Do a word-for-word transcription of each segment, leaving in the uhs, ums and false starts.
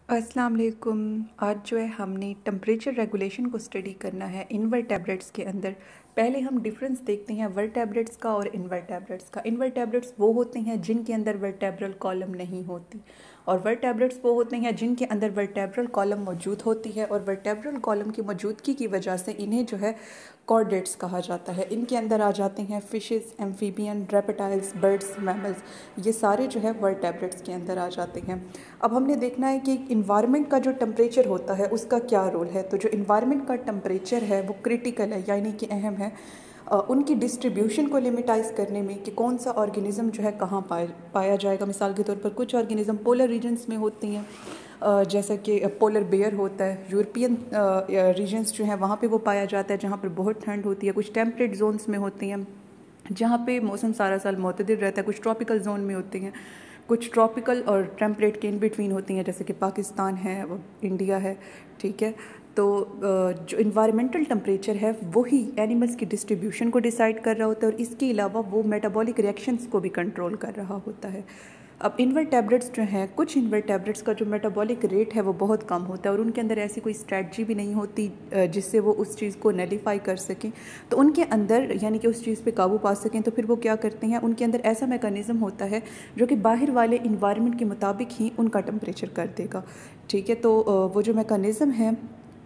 अस्सलाम वालेकुम। आज जो है हमने टेम्परेचर रेगुलेशन को स्टडी करना है इनवर्टेब्रेट्स के अंदर। पहले हम डिफरेंस देखते हैं वर्टेब्रेट्स का और इनवर्टेब्रेट्स का। इनवर्टेब्रेट्स वो होते हैं जिनके अंदर वर्टेब्रल कॉलम नहीं होती, और वर्टेब्रेट्स वो होते हैं जिनके अंदर वर्टेब्रल कॉलम मौजूद होती है, और वर्टेब्रल कॉलम की मौजूदगी की वजह से इन्हें जो है कॉर्डेट्स कहा जाता है। इनके अंदर आ जाते हैं fishes, amphibian, reptiles, birds, mammals, ये सारे जो है वर्टेब्रेट्स के अंदर आ जाते हैं। अब हमने देखना है कि इन्वायरमेंट का जो टेम्परेचर होता है उसका क्या रोल है। तो जो इन्वायरमेंट का टेम्परेचर है वो क्रिटिकल है, यानी कि अहम है अ, उनकी डिस्ट्रीब्यूशन को लिमिटाइज करने में कि कौन सा ऑर्गेनिज्म जो है कहाँ पाया पाया जाएगा। मिसाल के तौर पर कुछ ऑर्गेनिज्म पोलर रीजन्स में होती हैं, अ, जैसा कि पोलर बेयर होता है। यूरोपियन रीजन्स जो हैं वहाँ पे वो पाया जाता है जहाँ पर बहुत ठंड होती है। कुछ टेम्परेट जोन्स में होती हैं जहाँ पे मौसम सारा साल मुतदिल रहता है। कुछ ट्रॉपिकल जोन में होती हैं, कुछ ट्रॉपिकल और टेम्परेट के इन बिटवीन होती हैं, जैसे कि पाकिस्तान है, इंडिया है। ठीक है, तो जो इन्वायरमेंटल टेम्परेचर है वही एनिमल्स की डिस्ट्रीब्यूशन को डिसाइड कर रहा होता है, और इसके अलावा वो मेटाबॉलिक रिएक्शंस को भी कंट्रोल कर रहा होता है। अब इन्वर्टेब्रेट्स जो हैं, कुछ इन्वर्टेब्रेट्स का जो मेटाबॉलिक रेट है वो बहुत कम होता है, और उनके अंदर ऐसी कोई स्ट्रैटजी भी नहीं होती जिससे वो उस चीज़ को नलीफाई कर सकें। तो उनके अंदर यानी कि उस चीज़ पे काबू पा सकें, तो फिर वो क्या करते हैं, उनके अंदर ऐसा मैकेनिज़्म होता है जो कि बाहर वाले इन्वायरमेंट के मुताबिक ही उनका टेम्परेचर कर देगा। ठीक है, तो वो जो मैकेनिज़्म है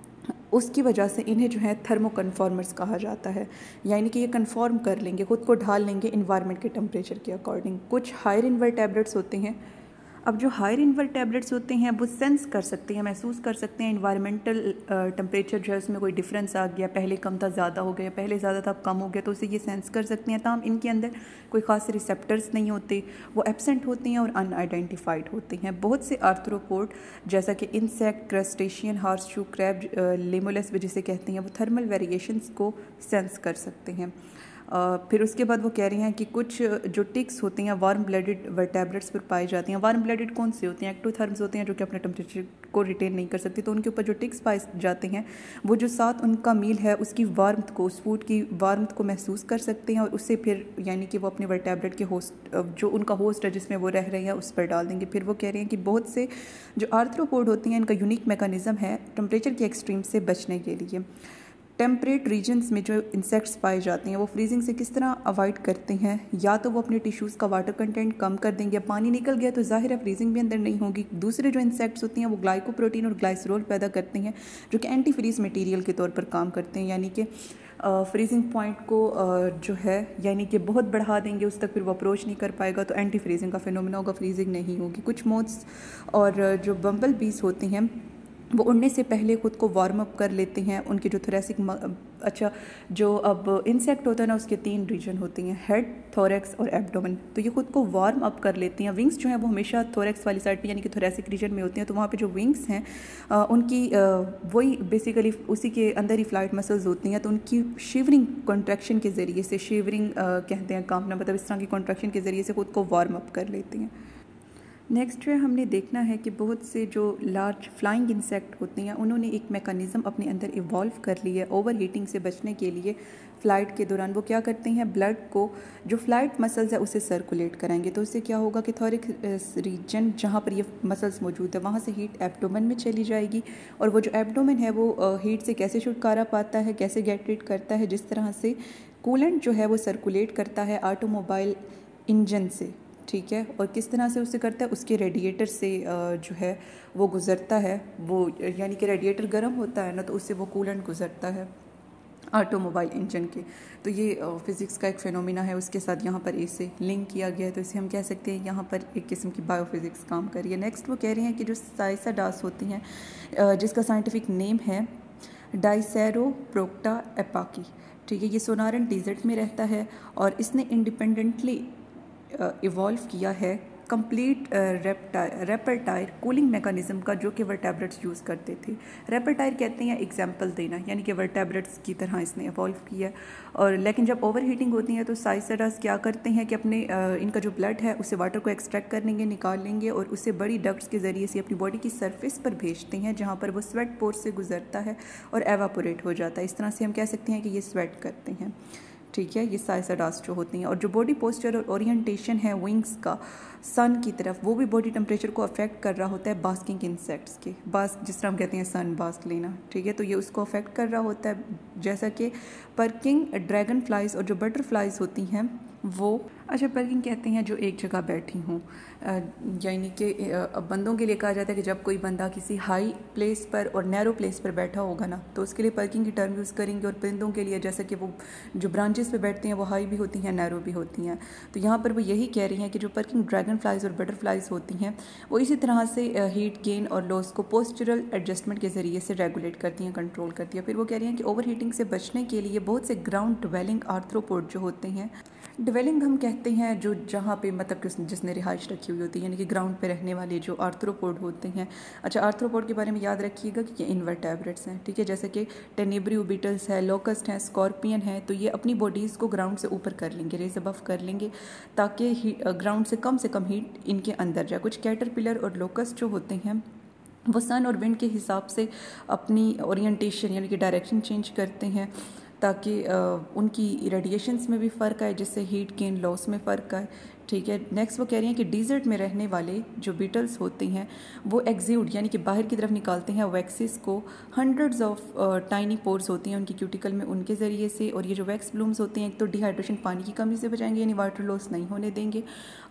उसकी वजह से इन्हें जो है थर्मो कन्फॉर्मर्स कहा जाता है, यानी कि ये कन्फॉर्म कर लेंगे, ख़ुद को ढाल लेंगे इन्वायरमेंट के टेम्परेचर के अकॉर्डिंग। कुछ हायर इन्वर्टेब्रेट्स होते हैं। अब जो हायर इन्वर्टेब्रेट्स होते हैं वो सेंस कर सकते हैं, महसूस कर सकते हैं इन्वायरमेंटल टेम्परेचर जो है उसमें कोई डिफरेंस आ गया, पहले कम था ज़्यादा हो गया, पहले ज़्यादा था अब कम हो गया, तो उसे ये सेंस कर सकते हैं। तमाम इनके अंदर कोई ख़ास रिसेप्टर्स नहीं होते, वो एब्सेंट होते हैं और अनआइडेंटिफाइड होते हैं। बहुत से आर्थ्रोपोड जैसा कि insect, crustacean, horseshoe crab, Limulus जिसे कहते हैं, वो थर्मल वेरिएशंस को सेंस कर सकते हैं। Uh, फिर उसके बाद वो कह रही हैं कि कुछ जो टिक्स होती हैं वार्म ब्लडेड वर्टेब्रेट्स पर पाई जाती हैं। वार्म ब्लडेड कौन सी होती हैं? एक्टोथर्म्स होते हैं जो कि अपने टेम्परेचर को रिटेन नहीं कर सकती, तो उनके ऊपर जो टिक्स पाए जाते हैं वो जो साथ उनका मील है उसकी वार्मथ को, उस फूड की वार्मथ को महसूस कर सकते हैं, और उससे फिर यानी कि वो अपने वर्टेब्रेट के होस्ट, जो उनका होस्ट है जिसमें वो रह रहे हैं, उस पर डाल देंगे। फिर वो कह रहे हैं कि बहुत से जो आर्थ्रोपोड होती हैं इनका यूनिक मैकेनिज़्म है टेम्परेचर के एक्सट्रीम से बचने के लिए। टेम्परेट रीजन्स में जो इंसेक्ट्स पाए जाते हैं वो फ्रीजिंग से किस तरह अवॉइड करते हैं, या तो वो अपने टिश्यूज़ का वाटर कंटेंट कम कर देंगे, पानी निकल गया तो जाहिर है फ्रीजिंग भी अंदर नहीं होगी। दूसरे जो इंसेक्ट्स होती हैं वो ग्लाइकोप्रोटीन और ग्लाइसरोल पैदा करते हैं जो कि एंटी फ्रीज मटीरियल के तौर पर काम करते हैं, यानी कि फ्रीजिंग पॉइंट को जो है यानी कि बहुत बढ़ा देंगे, उस तक फिर वो अप्रोच नहीं कर पाएगा, तो एंटी फ्रीजिंग का फिनोमेना होगा, फ्रीजिंग नहीं होगी। कुछ मोथ्स और जो बम्बल बीज होते हैं वो उड़ने से पहले ख़ुद को वार्म अप कर लेते हैं। उनके जो थोरेसिक, अच्छा जो अब इंसेक्ट होता है ना उसके तीन रीजन होते हैं, हेड, थोरेक्स और एब्डोमेन, तो ये ख़ुद को वार्म अप कर लेती हैं। विंग्स जो हैं वो हमेशा थोरेक्स वाली साइड पे यानी कि थोरेसिक रीजन में होती हैं, तो वहाँ पे जो विंग्स हैं आ, उनकी आ, वही बेसिकली उसी के अंदर ही फ्लाइट मसल्स होती हैं, तो उनकी शिवरिंग कॉन्ट्रैक्शन के ज़रिए से, शिवरिंग कहते हैं कांपना, मतलब इस तरह की कॉन्ट्रैक्शन के ज़रिए से ख़ुद को वार्म अप कर लेती हैं। नेक्स्ट जो है हमने देखना है कि बहुत से जो लार्ज फ्लाइंग इंसेक्ट होते हैं उन्होंने एक मेकानिज़म अपने अंदर इवॉल्व कर लिया है ओवर हीटिंग से बचने के लिए। फ़्लाइट के दौरान वो क्या करते हैं, ब्लड को, जो फ्लाइट मसल्स है उसे सर्कुलेट कराएंगे, तो उससे क्या होगा कि थोरिक रीजन जहाँ पर ये मसल्स मौजूद है वहाँ से हीट एब्डोमेन में चली जाएगी, और वो जो एब्डोमेन है वो हीट से कैसे छुटकारा पाता है, कैसे गेट रीड करता है, जिस तरह से कूलेंट जो है वो सर्कुलेट करता है ऑटोमोबाइल इंजन से। ठीक है, और किस तरह से उसे करता है, उसके रेडिएटर से जो है वो गुज़रता है, वो यानी कि रेडिएटर गर्म होता है ना, तो उससे वो कूलेंट गुज़रता है ऑटोमोबाइल इंजन के। तो ये फ़िज़िक्स का एक फ़िनोमिना है, उसके साथ यहाँ पर इसे लिंक किया गया है, तो इसे हम कह सकते हैं यहाँ पर एक किस्म की बायोफिज़िक्स काम कर रही है। नेक्स्ट वो कह रहे हैं कि जो साइसाडास होती हैं जिसका साइंटिफिक नेम है डाइसेरोप्रोक्टा एपाकी, ठीक है, ये सोनारन डिज़र्ट में रहता है और इसने इंडिपेंडेंटली इवॉल्व किया है कंप्लीट रेपर्टायर कूलिंग मेकानिज़म का, जो कि वर्टेब्रेट्स यूज़ करते थे। रेपर्टायर कहते हैं एग्जांपल देना, यानी कि वर्टेब्रेट्स की तरह इसने इवॉल्व किया। और लेकिन जब ओवर हीटिंग होती है तो साइसाडास क्या करते हैं कि अपने इनका जो ब्लड है उससे वाटर को एक्सट्रैक्ट कर लेंगे, निकाल लेंगे, और उसे बड़ी डक्ट्स के ज़रिए से अपनी बॉडी की सरफेस पर भेजते हैं, जहाँ पर वो स्वेट पोर से गुजरता है और एवापोरेट हो जाता है। इस तरह से हम कह सकते हैं कि ये स्वेट करते हैं। ठीक है, ये साइसाडास जो होती हैं। और जो बॉडी पोस्चर और ओरिएंटेशन है विंग्स का सन की तरफ, वो भी बॉडी टेम्परेचर को अफेक्ट कर रहा होता है बास्किंग इंसेक्ट्स के, बास्क जिस तरह हम कहते हैं सन बास्क लेना, ठीक है, तो ये उसको अफेक्ट कर रहा होता है। जैसा कि पर्किंग ड्रैगन फ्लाइज और जो बटरफ्लाइज होती हैं वो, अच्छा पर्किंग कहते हैं जो एक जगह बैठी हूँ, यानी कि अब बंदों के लिए कहा जाता है कि जब कोई बंदा किसी हाई प्लेस पर और नैरो प्लेस पर बैठा होगा ना, तो उसके लिए पर्किंग की टर्म यूज़ करेंगे। और परिंदों के लिए जैसे कि वो जो ब्रांचेस पे बैठते हैं वो हाई भी होती हैं, नैरो भी होती हैं, तो यहाँ पर वो यही कह रही हैं कि जो पर्किंग ड्रैगन फ्लाइज और बटरफ्लाइज होती हैं वो इसी तरह से हीट गेन और लॉस को पोस्चरल एडजस्टमेंट के ज़रिए से रेगुलेट करती हैं, कंट्रोल करती हैं। फिर वो कह रही हैं कि ओवर हीटिंग से बचने के लिए बहुत से ग्राउंड ड्वेलिंग आर्थ्रोपोड जो होते हैं, ड्वेलिंग हम कहते हैं जो जहाँ पे मतलब जिसने रिहाइश रखी हुई होती है, यानी कि ग्राउंड पे रहने वाले जो आर्थ्रोपोड होते हैं। अच्छा, आर्थ्रोपोड के बारे में याद रखिएगा कि ये इनवर्टेब्रेट्स हैं, ठीक है, जैसे कि टेनेब्रियो बीटल्स है, लोकस्ट हैं, स्कॉर्पियन है, तो ये अपनी बॉडीज़ को ग्राउंड से ऊपर कर लेंगे, रेज अबव कर लेंगे, ताकि ग्राउंड से कम से कम हीट इनके अंदर जाए। कुछ कैटरपिलर और लोकस्ट जो होते हैं वो सन और विंड के हिसाब से अपनी ओरिएंटेशन यानी कि डायरेक्शन चेंज करते हैं, ताकि उनकी रेडिएशंस में भी फ़र्क आए, जिससे हीट गेन लॉस में फ़र्क आए, ठीक है। नेक्स्ट वो कह रही हैं कि डिज़र्ट में रहने वाले जो बीटल्स होते हैं वो एक्ज्यूड यानी कि बाहर की तरफ निकालते हैं वैक्सेस को, हंड्रेड्स ऑफ टाइनी पोर्स होती हैं उनकी क्यूटिकल में, उनके ज़रिए से। और ये जो वैक्स ब्लूम्स होते हैं एक तो डिहाइड्रेशन, पानी की कमी से बचाएंगे, यानी वाटर लॉस नहीं होने देंगे,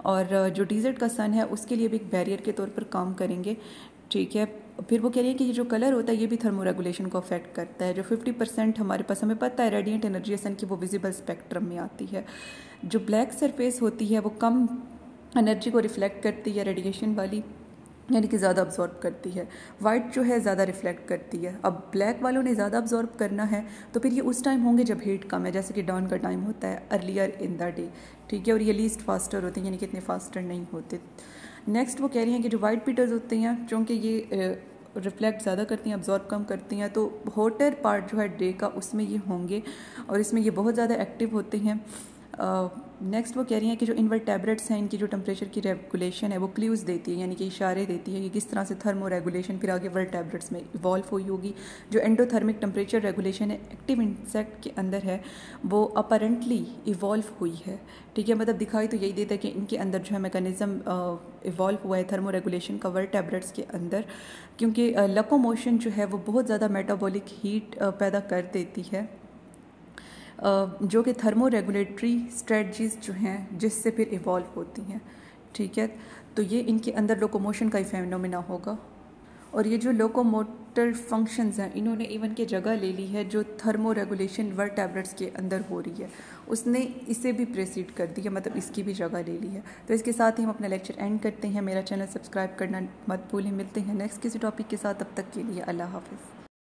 और जो डिज़र्ट का सन है उसके लिए भी एक बैरियर के तौर पर काम करेंगे, ठीक है। फिर वो कह रही है कि ये जो कलर होता है ये भी थर्मो रेगुलेशन को अफेक्ट करता है। जो फिफ्टी परसेंट हमारे पास हमें पता है रेडिएंट एनर्जी सन की वो विजिबल स्पेक्ट्रम में आती है। जो ब्लैक सरफेस होती है वो कम एनर्जी को रिफ्लेक्ट करती है, रेडिएशन वाली, यानी कि ज़्यादा अब्जॉर्ब करती है। वाइट जो है ज़्यादा रिफ्लेक्ट करती है। अब ब्लैक वालों ने ज़्यादा अब्जॉर्ब करना है तो फिर ये उस टाइम होंगे जब हीट कम है, जैसे कि डाउन का टाइम होता है अर्लियर इन द डे, ठीक है, और ये लीस्ट फास्टर होते हैं, यानी कि इतने फास्टर नहीं होते। नेक्स्ट वो कह रही हैं कि जो वाइट बीटल्स होते हैं चूँकि ये रिफ्लेक्ट ज़्यादा करती हैं, अब्जॉर्ब कम करती हैं, तो होटर पार्ट जो है डे का उसमें ये होंगे और इसमें ये बहुत ज़्यादा एक्टिव होते हैं। नेक्स्ट uh, वो कह रही हैं कि जो इनवर्टेब्रेट्स हैं इनकी जो टेम्परेचर की रेगुलेशन है वो क्ल्यूज़ देती है, यानी कि इशारे देती है कि किस तरह से थर्मो रेगुलेशन फिर आगे वर्टेब्रेट्स में इवॉल्व हुई होगी। जो एंडोथर्मिक टेम्परेचर रेगुलेशन है एक्टिव इंसेक्ट के अंदर है वो अपरेंटली इवॉल्व हुई है, ठीक है, मतलब दिखाई तो यही देता है कि इनके अंदर जो है मैकेनिज़्म इवॉल्व हुआ है थर्मो रेगुलेशन का वर्टेब्रेट्स के अंदर, क्योंकि लोकोमोशन जो है वो बहुत ज़्यादा मेटाबॉलिक हीट पैदा कर देती है, जो कि थर्मो रेगुलेटरी स्ट्रेटजीज़ जो हैं जिससे फिर इवॉल्व होती हैं, ठीक है। तो ये इनके अंदर लोकोमोशन का ही फेनोमेना होगा। और ये जो लोकोमोटर फंक्शंस हैं इन्होंने इवन के जगह ले ली है जो थर्मो रेगुलेशन वर्टेब्रेट्स के अंदर हो रही है, उसने इसे भी प्रेसीड कर दी है, मतलब इसकी भी जगह ले ली है। तो इसके साथ ही हम अपना लेक्चर एंड करते हैं। मेरा चैनल सब्सक्राइब करना मत भूलें। मिलते हैं नेक्स्ट किसी टॉपिक के साथ, तब तक के लिए अल्लाह हाफ़िज़।